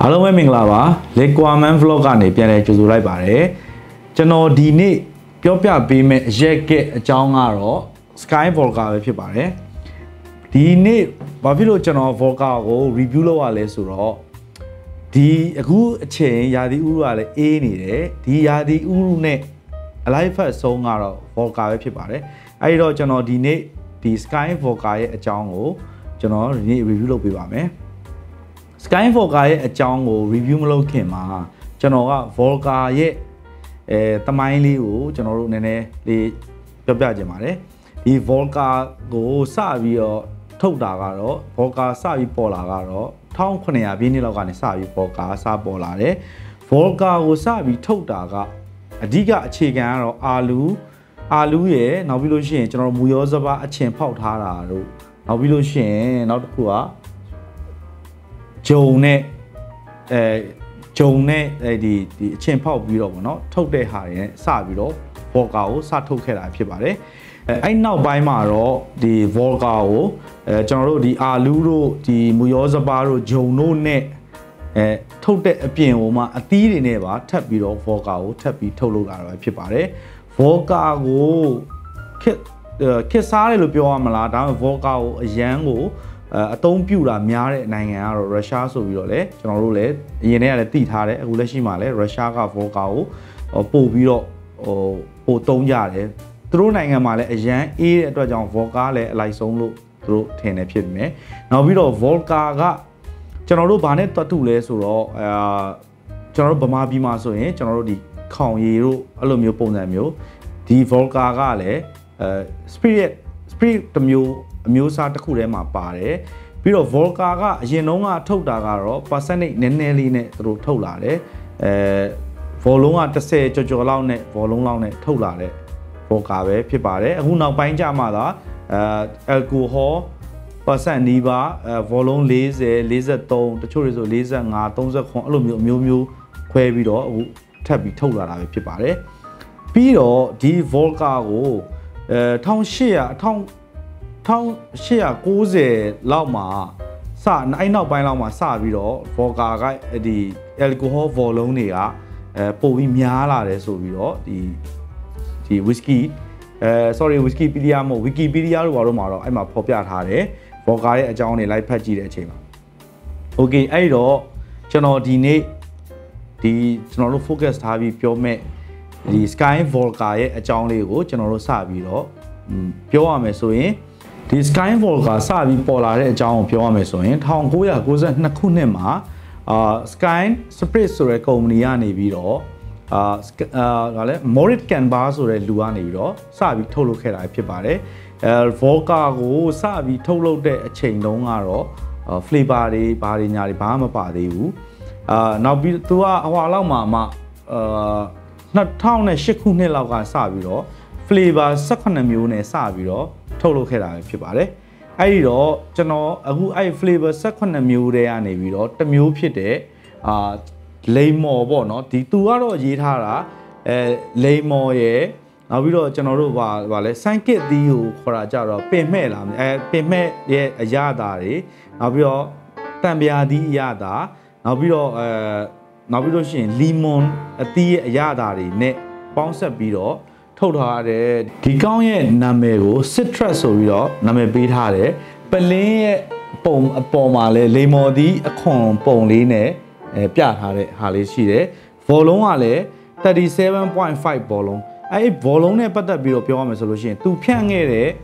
အားလုံးပဲမင်္ဂလာပါ Liquaman Vlog ကနေပြန်လည်ကြိုဆိုလိုက်ပါတယ်ကျွန်တော်ဒီနေ့ပြောပြပေးမယ့်ရက်ကဲအကြောင်းကတော့ Sky Volca ပဲဖြစ်ပါတယ်ဒီနေ့ဘာဖြစ်လို့ကျွန်တော် Volca ကို review လုပ်ရလဲဆိုတော့ဒီအခုအချိန်ရာသီဥတုကလည်းအေးနေတယ်ဒီရာသီဥတုနဲ့အလိုက်ဖတ်ဆုံးကတော့ Volca ပဲဖြစ်ပါတယ်အဲဒီတော့ကျွန်တော်ဒီနေ့ဒီ Sky Volca ရဲ့အကြောင်းကိုကျွန်တော်ဒီနေ့ review လုပ်ပေးပါမယ်Sky Volca ရဲ့အကြောင်းကို review မလုပ်ခင်မှာကျွန်တော်က Volca ရဲ့တမိုင်းလေးကိုကျွန်တော်တို့နည်းနည်းလေးပြောပြခြင်းပါတယ်ဒီ Volca ကိုစပြီးတော့ထုတ်တာကတော့ Volca စပြီးပေါ်လာကတော့1900ပြည့်နှစ်လောက်ကနေစပြီး Volca စပေါ်လာတယ် Volca ကိုစပြီးထုတ်တာကအဓိကအခြေခံကတော့အာလူရဲ့နောက်ပြီးလို့ရှိရင်ကျွန်တော်တို့မူရောစပါအချင်ဖောက်ထားတာတို့နောက်ပြီးလို့ရှိရင်နောက်တစ်ခုကဂျုံနဲ့ဒီအချင်းဖောက်ပြီးတော့ဗောနော်ထုတ်တဲ့ဟာတွေနဲ့စပြီးတော့ Volca ကိုစထုတ်ခဲ့တာဖြစ်ပါတယ်အဲ့နောက်ပိုင်းမှာတော့ဒီ Volca ကိုကျွန်တော်တို့ဒီအာလူတို့ဒီမူရောစပါတို့ဂျုံတို့နဲ့ထုတ်တဲ့အပြင်ဟိုမှာအသီးတွေနဲ့ပါထပ်ပြီးတော့ Volca ကိုထပ်ပြီးထုတ်လုပ်လာတာဖြစ်ပါတယ် Volca ကိုခက်စားတယ်လို့ပြောရမလားဒါပေမဲ့ Volca ကိုအရန်ကိုအသုံးပြုတာများတဲ့နိုင်ငံကတော့ရုရှားဆိုပြီးတော့လေကျွန်တော်တို့လည်းအရင်တည်းကလည်းသိထားတယ်အခုလက်ရှိမှာလည်းရုရှားက Volca ကိုပို့ပြီးတော့ပို့သုံးကြတယ်သူတို့နိုင်ငံမှာလည်းအရန်အေးတဲ့အတွက်ကြောင့် Volca လည်းအလိုက်ဆုံးလို့သူတို့ထင်တယ်ဖြစ်ပြီ။နောက်ပြီးတော့ Volca ကကျွန်တော်တို့ဘာနဲ့တွတ်တူလဲဆိုတော့ကျွန်တော်တို့ဗမာပြည်မှာဆိုရင်ကျွန်တော်တို့ဒီခေါင်ရည်တို့အဲ့လိုမျိုးပုံစံမျိုးဒီ Volca ကလည်းspirit တစ်မျိုးအမျိုးအစားတစ်ခုထဲမှာပါတယ်ပြီးတော့ Volca ကအရင်တုန်းကထုတ်တာကတော့ percentage နည်းနည်းလေးနဲ့သူတို့ထုတ်လာတယ်volume က10ကျော်လောက်နဲ့ volume လောက်နဲ့ထုတ်လာတဲ့ Volca ပဲဖြစ်ပါတယ်အခုနောက်ပိုင်းကျမှသာ alcohol percent နီးပါးvolume 40 43တချို့တွေဆို45 39အဲ့လိုမျိုးခွဲပြီးတော့အခုထပ်ပြီးထုတ်လာတာပဲဖြစ်ပါတယ်ပြီးတော့ဒီ Volca ကို1890လောက်မှာအဲ့နောက်ပိုင်းလောက်မှာစပြီးတော့ Volca ကဒီ alcohol volume တွေကပိုပြီးများလာတယ်ဆိုပြီးတော့ဒီ whisky sorry Wikipedia မဟုတ် Wikipedia လို့ဘာလို့မှာတော့အဲ့မှာဖော်ပြထားတယ် Volca ရဲ့အကြောင်းတွေလိုက်ဖတ်ကြည့်တဲ့အချိန်မှာ Okay အဲ့တော့ကျွန်တော်ဒီနေ့ဒီကျွန်တော်တို့ focus ထားပြီးပြောမဲ့ဒီ Sky Volca ရဲ့အကြောင်းလေးကိုကျွန်တော်တို့စပြီးတော့ပြောရမယ်ဆိုရင်ဒီ Sky Volca စပြီးပေါ်လာတဲ့အကြောင်းကိုပြောရမယ်ဆိုရင်1992ခုနှစ်မှာSky Spirit ဆိုတဲ့ကုမ္ပဏီကနေပြီးတော့ဟာလဲ Moritz Canbar ဆိုတဲ့လူကနေပြီးတော့စပြီးထုတ်လုပ်ခဲ့တာဖြစ်ပါတယ်Volca ကိုစပြီးထုတ်လုပ်တဲ့အချိန်တုန်းကတော့ flavor တွေဘာတွေညာတွေဘာမှမပါသေးဘူးနောက်ပြီးသူကဟိုလောက်မှာ2008ခုနှစ်လောက်ကစပြီးတော့ flavor 18မျိုးနဲ့စပြီးတော့ထုတ်လုပ်ခဲ့တာဖြစ်ပါတယ်အဲ့ဒီတော့ကျွန်တော်အခုအဲ့ flavor 18မျိုးတွေကနေပြီးတော့တစ်မျိုးဖြစ်တဲ့လိမ္မော်ပေါ့နော်ဒီသူကတော့ရေးထားတာလိမ္မော်ရယ်နောက်ပြီးတော့ကျွန်တော်တို့ဗာလဲစိုင်းကစ်သီးကိုခေါ်တာကြတော့ပင်မဲ့လာပင်မဲ့ရဲ့အရသာတွေနောက်ပြီးတော့တံပြာသီးအရသာနောက်ပြီးတော့နောက်ပြီးလို့ရှိရင်လီမွန်အသီးရဲ့အရသာတွေနဲ့ပေါင်းဆက်ပြီးတော့ထုတ်ထားတဲ့ဒီကောင်းရဲ့နာမည်ကို citrus ဆိုပြီးတော့နာမည်ပေးထားတယ်ပလင်းရဲ့ပုံအပေါ်မှာလဲလိမ္မော်သီးအခွန်ပုံလေးနဲ့ပြထားတဲ့ဟာလေးရှိတယ် volume ကလည်း 37.5 volume အဲ့ volume နဲ့ပတ်သက်ပြီးတော့ပြောရမယ်ဆိုလို့ရှိရင်သူဖြန့်ခဲ့တဲ့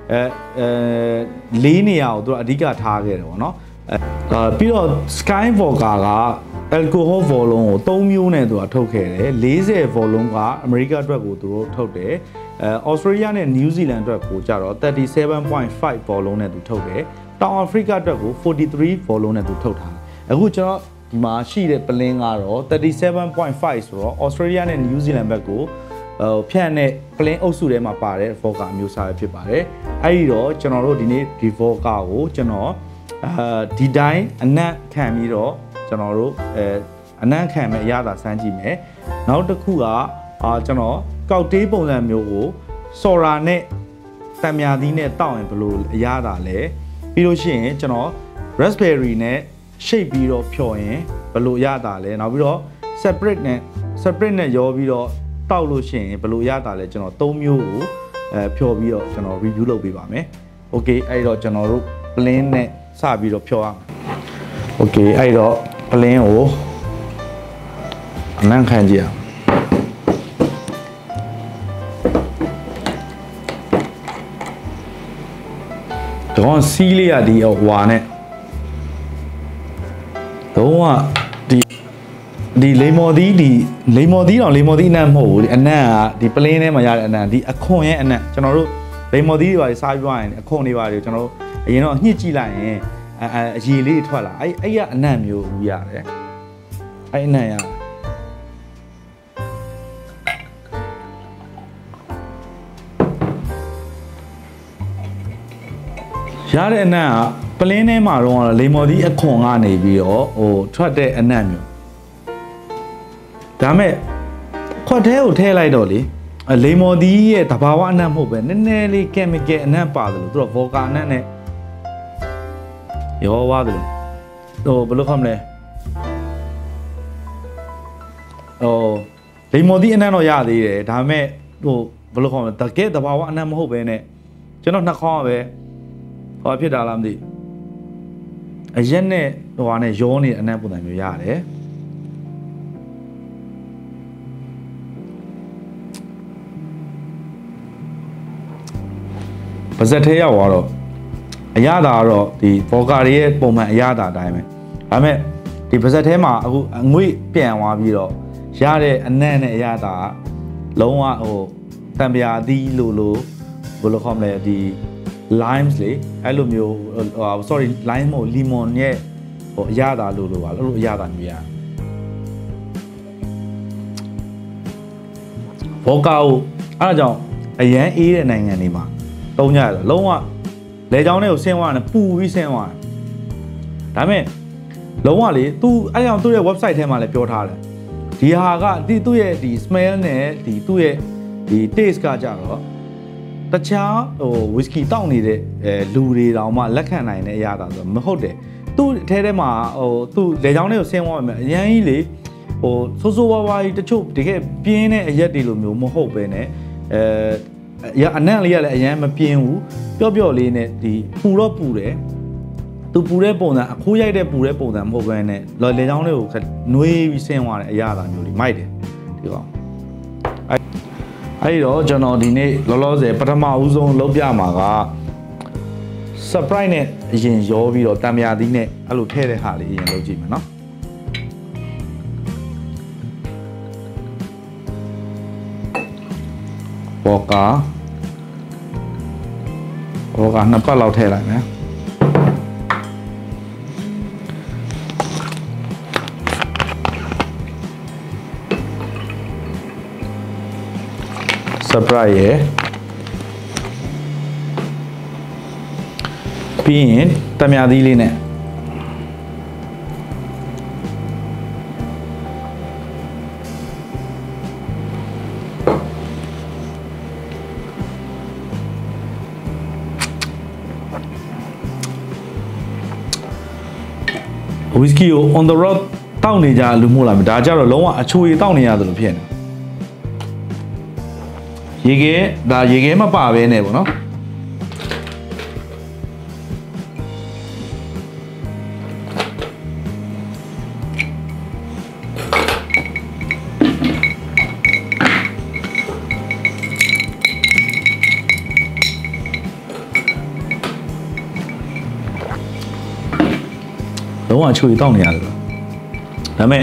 ၄နေရာကိုသူအဓိကထားခဲ့တယ်ပေါ့နော်ပြီးတော့ Sky Volca က alcohol volume ကို3မျိုးနဲ့သူကထုတ်ခဲ့တယ်40 volume ကအမေရိကအတွက်ကိုသူတို့ထုတ်တယ်Australia နဲ့ New Zealand အတွက်ကိုကြတော့ 37.5 volume နဲ့သူထုတ်တယ်တောင်အာဖရိကအတွက်ကို43 volume နဲ့သူထုတ်ထားတယ်အခုကျွန်တော်ဒီမှာရှိတဲ့ပလင်းကတော့ 37.5 ဆိုတော့ Australia နဲ့ New Zealand ဘက်ကိုဖြန့်တဲ့ပလင်းအုပ်စုထဲမှာပါတဲ့ Volca မျိုးစားပဲဖြစ်ပါတယ်အဲ့ဒီတော့ကျွန်တော်တို့ဒီနေ့ဒီ Volca ကိုကျွန်တော်ဒီတိုင်းအနက်ခံပြီးတော့ကျွန်တော်တို့အနက်ခံမဲ့အရသာစမ်းကြည့်မယ်နောက်တစ်ခုကကျွန်တော်ကောက်တေးပုံစံမျိုးကိုစော်ရာနဲ့တံမြာသီးနဲ့တောက်ရင်ဘယ်လိုအရသာလဲပြီးလို့ရှိရင်ကျွန်တော် raspberry နဲ့ shape ပြီးတော့ဖြော်ရင်ဘဘလို့ရတာလဲနောက်ပြီးတော့ separate နဲ့ရောပြီးတော့တောက်လို့ရှိရင်ဘလို့ရတာလဲကျွန်တော်3မျိုးကိုဖြော်ပြီးတော့ကျွန်တော် review လုပ်ပေးပါမယ် okay အဲ့တော့ကျွန်တော်တို့ plain နဲ့စပြီးတော့ဖြော်ရအောင် okay အဲ့တော့ plain ကိုအနံ့ခံကြည့်အောင်တော့စီးလေးရဒီဟွာနဲ့တော့ဒီလိမ္မော်သီးဒီလိမ္မော်သီးတော့လိမ္မော်သီးအနံ့မဟုတ်ဘူးဒီအနံ့ကဒီပလင်းထဲမှာရတဲ့အနံ့ဒီအခွန်ရဲ့အနံ့ကျွန်တော်တို့လိမ္မော်သီးတွေပါစားပြီးသွားရင်အခွန်တွေပါတယ်ကျွန်တော်တို့အရင်တော့ညှစ်ကြည့်လိုက်ရင်အရေလေးထွက်လာအဲ့ကအနံ့မျိုးဘူးရတယ်အဲ့အနံ့ရတဲ့အနံ့ကပလင်းထဲမှာတော့လိမ္မော်သီးအခွန်ကနေပြီးတော့ဟိုထွက်တဲ့အနံ့မျိုးဒါမဲ့ခွက်ထဲကိုထည့်လိုက်တော့လေလိမ္မော်သီးရဲ့တဘာဝအနံ့မဟုတ်ပဲနည်းနည်းလေးကက်မီကယ်အနံ့ပါတယ်လို့သူတို့ဗော်ကာအနံ့နဲ့ရောသွားတယ်ဟိုဘယ်လိုခေါ်မလဲဟိုလိမ္မော်သီးအနံ့တော့ရသေးတယ်ဒါမဲ့ဟိုဘယ်လိုခေါ်မလဲတကယ်တဘာဝအနံ့မဟုတ်ပဲနဲ့ကျွန်တော်နှာခေါင်းကပဲဟောဖြစ်တာလားမသိအရက်နဲ့ဟိုဟာနဲ့ရောနေတဲ့အနံ့ပုံစံမျိုးရတယ်ပါဇက်ထဲရောက်သွားတော့အရသာကတော့ဒီဘော်ကာတွေရဲ့ပုံမှန်အရသာအတိုင်းပဲဒါပေမဲ့ဒီပါဇက်ထဲမှာအခုငွေပြန်သွားပြီးတော့ရတဲ့အနံ့နဲ့အရသာလုံးဝဟိုတံပြာသီးလိုဘယ်လိုခေါ်မလဲဒီ limes လေအဲ့လိုမျိုးsorry lime မဟုတ် lemon ရဲ့ဟိုအရသာလိုပါအဲ့လိုအရသာမျိုးရဘော်ကာကိုအဲ့ဒါကြောင့်အရန်အေးတဲ့နိုင်ငံတွေမှာတုံးကြရတော့လုံးဝလေချောင်းတွေကိုဆင်းသွားတယ်ပူပြီးဆင်းသွားတယ်ဒါပေမဲ့လုံးဝလေသူအဲ့ကြောင့်သူ့ရဲ့ website ထဲမှာလည်းပြောထားတယ်ဒီဟာကသူ့ရဲ့ဒီ smell နဲ့ဒီသူ့ရဲ့ဒီ taste ကကြတော့တခြားဟို whisky တောက်နေတဲ့လူတွေတောင်မှလက်ခံနိုင်တဲ့အရာဒါဆိုမဟုတ်တယ်သူ့အထဲမှာဟိုသူ့လေချောင်းတွေကိုဆင်းသွားမယ်အရင်ကြီးလေဟိုဆိုးဝါးဝါးကြီးတချို့တကယ်ပြင်းတဲ့အရက်တွေလိုမျိုးမဟုတ်ပဲနဲ့အနံ့လေးကလည်းအရင်မပြင်းဘူးပျော့လေးနဲ့ဒီပူတော့ပူတယ်သူပူတဲ့ပုံစံအခိုးရိုက်တဲ့ပူတဲ့ပုံစံမဟုတ်ဘဲနဲ့လေချောင်းလေးကိုနွေးပြီးဆင်းသွားတဲ့အရာသာမျိုးလေးမိုက်တယ်ဒီကောင်အဲ့တော့ကျွန်တော်ဒီနေ့လောလောဆယ်ပထမဦးဆုံးလုပ်ပြမှာက surprise နဲ့အရင်ရောပြီးတော့တံမြာသီးနဲ့အဲ့လိုထည့်တဲ့ဟာလေးအရင်လုပ်ကြည့်မယ်နော်ဘော်ကာနှစ်ပတ်လောက်ထည့်လိုက်မယ်surprise ရယ်ပြီးရင်တံမြာသီးလေးနဲ့ဝီစကီကို on the road တောက်နေကြလူမို့လားဒါကြတော့လုံးဝအချိုရည်တောက်နေရတယ်လို့ဖြစ်နေရေခဲမပါပဲနဲ့ပေါ့နော်လုံးဝအချိုရည်တောက်နေရတယ်ဒါပေမဲ့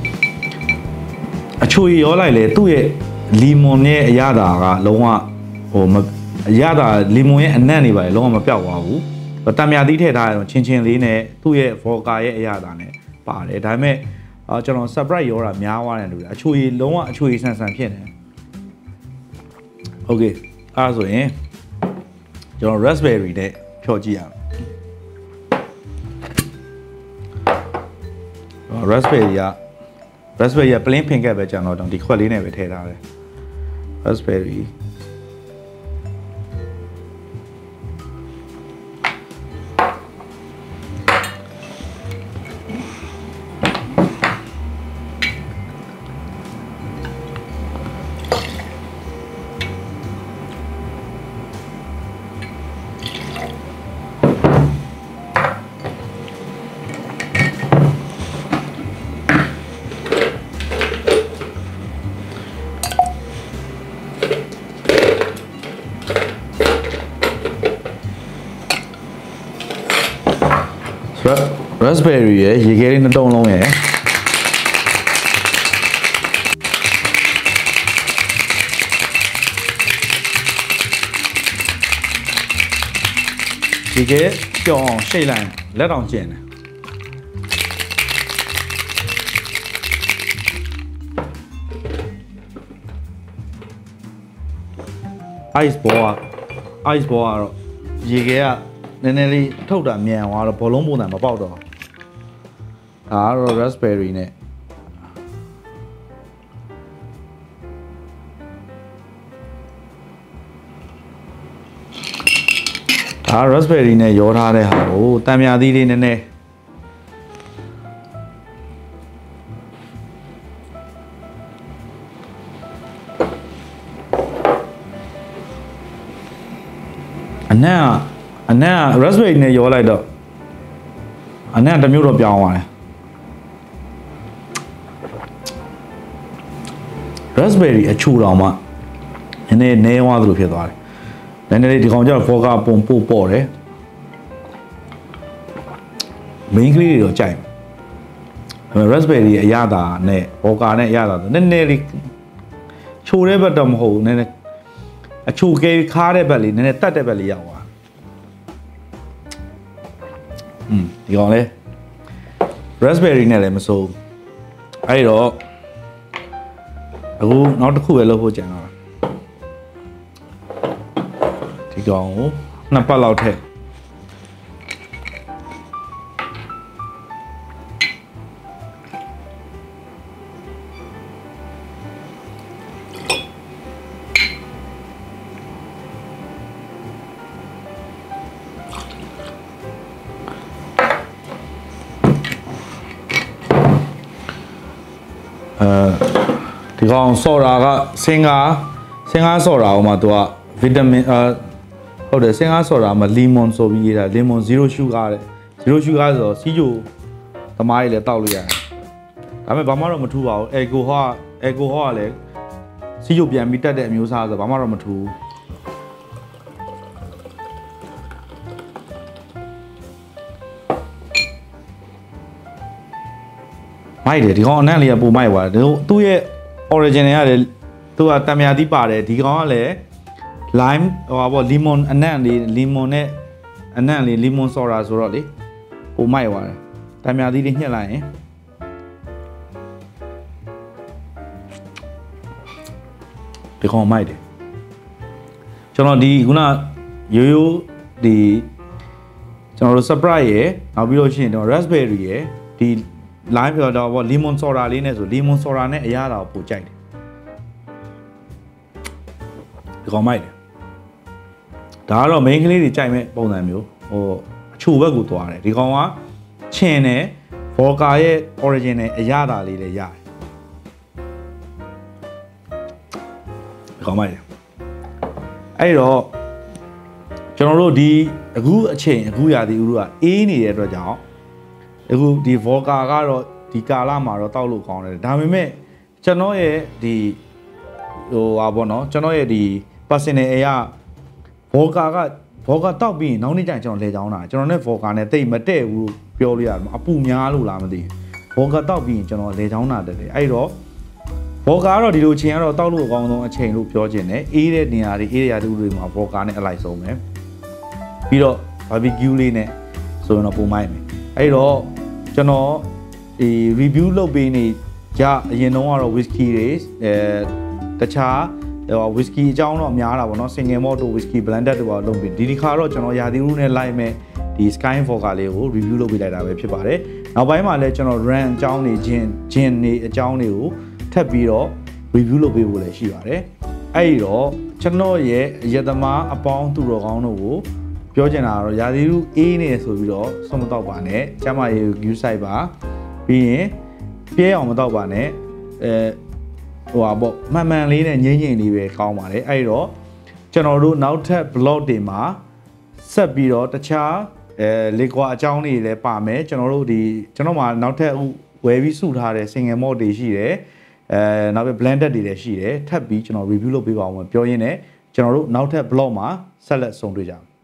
အချိုရည်ရောလိုက်လေသူ့ရဲ့လီမွန်ရဲ့အရသာကလုံးဝဟိုအရသာလီမွန်ရဲ့အနံ့နေပါလေလုံးဝမပြောက်သွားဘူးတံမြာသီးထည့်ထားရတော့ချင်းလေးနဲ့သူ့ရဲ့ဗော်ကာရဲ့အရသာနဲ့ပါတယ်ဒါပေမဲ့ကျွန်တော် surprise ရောတာများသွားတယ်လို့အချိုရည်လုံးဝအချိုရည်ဆန်ဖြစ်နေโอเคအဲ့ဆိုရင်ကျွန်တော် raspberry နဲ့ဖြော်ကြည့်ရအောင် raspberry က plain ဖင်ကက်ပဲကျွန်တော်ဒီခွက်လေးနဲ့ပဲထည့်ထားတယ် raspberry အ raspberry ရယ်ရေခဲလေးနှစ်တုံးလုံးရယ်ရေခဲကြောင်ရှိတ်လိုက်လက်တောင်ကျင်တယ်ice ball ကတော့ရေခဲကနည်းနည်းလေးထုတ်တာမြန်သွားတော့ဘောလုံးပုံစံမပေါက်တော့ဒါကတော့ raspberry နဲ့ဒါ raspberry နဲ့ရောထားတဲ့ဟာကိုတံမြာသီးလေးနည်းနည်းအနံ့ raspberry နဲ့ရောလိုက်တော့အနံ့တစ်မျိုးတော့ပြောင်းသွားတယ် raspberry အချူတော်မှနည်းနည်းသွားသလိုဖြစ်သွားတယ်နည်းနည်းလေးဒီကောင်ကျတော့ vodka ပုံပို့ပေါ့တယ် main ကလေးတွေတော့ကြိုက်တယ် raspberry အရသာနဲ့ vodka နဲ့အရသာဆိုနည်းနည်းလေးချိုတဲ့ဘက်တော့မဟုတ်ဘူးနည်းနည်းအချိုကဲခါတဲ့ဘက်လေးနည်းနည်းတက်တဲ့ဘက်လေးရောက်သွားဒီကောင်လေ raspberry နဲ့လည်းမစိုးအဲ့တော့အခုနောက်တစ်ခုပဲလုပ်ဖို့ကြံတော့ဒီကောင်ကိုနှစ်ပတ်လောက်ထည့်ဒီကောင်ဆော့တာကစင်ကာဆော့တာဟိုမှာသူကဗီတာမင်ဟုတ်တယ်စင်ကာဆော့တာမှာလီမွန်ဆိုပြီးရေးတာလီမွန်0 sugar တဲ့0 sugar ဆိုတော့စီးချိုသမားကြီးလည်းတောက်လို့ရတယ်ဒါပေမဲ့ဘာမှတော့မထူပါဘူးအယ်ကိုဟောကလည်းစီးချိုပြန်ပြီးတက်တဲ့အမျိုးအစားဆိုတော့ဘာမှတော့မထူမိုက်တယ်ဒီကောင်အနံ့လေးကပိုမိုက်သွားတယ်သူ့ရဲ့ origin ရတယ်သူကတံမြာသီးပါတယ်ဒီကောင်ကလည်း lime ဟိုပါပေါ့ lemon အနံ့လေး lemon နဲ့အနံ့လေး lemon soda ဆိုတော့လေပိုမိုက်သွားတယ်တံမြာသီးလေးညှက်လိုက်ရင်ဒီကောင်မိုက်တယ်ကျွန်တော်ဒီခုနရိုးရိုးဒီကျွန်တော်တို့ surprise ရယ်နောက်ပြီးလို့ရှိရင်တော့ raspberry ရယ်ဒီ lime ပြောတော့ဗော lemon soda လေးနဲ့ဆို lemon soda နဲ့အရသာကိုပိုကြိုက်တယ်ဒီကောင်မိုက်တယ်ဒါကတော့ main ကလေးတွေကြိုက်မဲ့ပုံစံမျိုးဟိုအချိုဘက်ကိုသွားတယ်ဒီကောင်ကချင်တယ် vodka ရဲ့ origin နဲ့အရသာလေးလည်းရတယ်ဒီကောင်မိုက်တယ်အဲ့တော့ကျွန်တော်တို့ဒီအခုအချိန်အခုရာသီဥတုကအေးနေတဲ့အတွက်ကြောင့်အခုဒီ vodka ကတော့ဒီကာလမှာတော့တောက်လို့ကောင်းတယ်ဒါပေမဲ့ကျွန်တော်ရဲ့ဒီဟိုဟာပေါ့နော်ကျွန်တော်ရဲ့ဒီ personal အရာ vodka တောက်ပြီးရင်နောက်နေ့ကျရင်ကျွန်တော်လဲချောင်းတာကျွန်တော်နဲ့ vodka နဲ့တိတ်မတည့်ဘူးပြောလို့ရတယ်အပူများလို့လားမသိဘူး vodka တောက်ပြီးရင်ကျွန်တော်လဲချောင်းတာတက်တယ်အဲ့တော့ vodka ကတော့ဒီလိုအချိန်ကတော့တောက်လို့အကောင်းဆုံးအချိန်လို့ပြောချင်တယ်အေးတဲ့နေရာတွေအေးတဲ့နေရာတွေမှာ vodka နဲ့အလိုက်ဆုံးပဲပြီးတော့ barbecue လေးနဲ့ဆိုရင်တော့ပုံမိုက်မယ်အဲ့တော့ကျွန်တော်ဒီ review လုပ်ပေးနေကြအရင်တော့ကတော့ whisky တွေတခြားwhisky အကြောင်းတော့များတာပေါ့နော် single malt whisky blended တွေပါလုပ်ပြီးဒီခါတော့ကျွန်တော်ရာသီဥတုနဲ့လိုက်မဲ့ဒီ sky vodka လေးကို review လုပ်ပေးလိုက်တာပဲဖြစ်ပါတယ်နောက်ပိုင်းမှာလည်းကျွန်တော် run အကြောင်းတွေ gin တွေအကြောင်းတွေကိုထပ်ပြီးတော့ review လုပ်ပေးဖို့လည်းရှိပါတယ်အဲ့ဒီတော့ကျွန်တော်ရဲ့ရသမားအပေါင်းသူတော်ကောင်းတို့ကိုပြောချင်တာကတော့ရာသီဥတုအေးနေဆိုပြီးတော့ဆုံးမတော့ပါနဲ့ကျမရေ view site ပါပြီးရင်ပြဲအောင်မတော့ပါနဲ့ဟိုပါပေါ့မှန်လေးနဲ့ငိမ့်လေးပဲကောင်းပါတယ်အဲ့တော့ကျွန်တော်တို့နောက်ထပ် blog တွေမှာဆက်ပြီးတော့တခြားလေကွာအကြောင်းတွေလည်းပါမယ်ကျွန်တော်တို့ဒီကျွန်တော်မှာနောက်ထပ်ဝယ်ပြီးစုထားတဲ့ single malt တွေရှိတယ်နောက်ပြီး blended တွေလည်းရှိတယ်ထပ်ပြီးကျွန်တော် review လုပ်ပေးပါအောင်ပြောရင်းနဲ့ကျွန်တော်တို့နောက်ထပ် blog မှာဆက်လက်ဆုံတွေ့ကြအောင်